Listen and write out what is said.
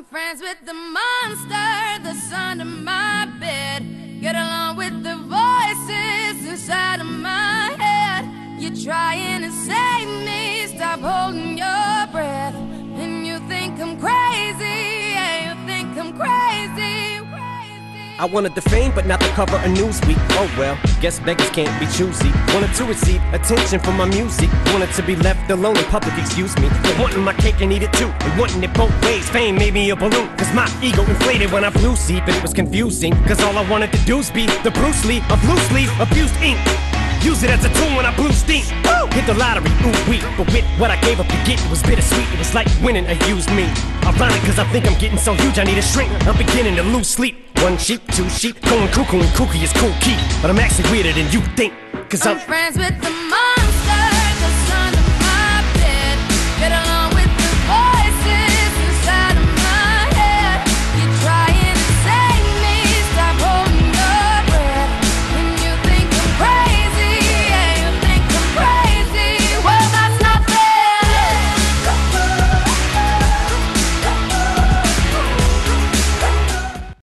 I'm friends with the monster that's under my bed. Get along with the voices inside of my head. You're trying to save me, stop holding your breath. And you think I'm crazy, yeah, you think I'm crazy. I wanted the fame, but not the cover of Newsweek. Oh well, guess beggars can't be choosy. Wanted to receive attention from my music. Wanted to be left alone in public, excuse me. But wanting my cake and eat it too, and wanting it both ways. Fame made me a balloon, cause my ego inflated when I flew see. But it was confusing, cause all I wanted to do was be the Bruce Lee of loose leaf, abused ink. Use it as a tool when I blew steam. Woo! Hit the lottery, ooh wee. But with what I gave up to get, it was bittersweet. It was like winning a used me. Ironic, cause I think I'm getting so huge I need a shrink. I'm beginning to lose sleep. One sheep, two sheep, going cuckoo and kooky is cool key. But I'm actually weirder than you think, cause I'm friends with the monster.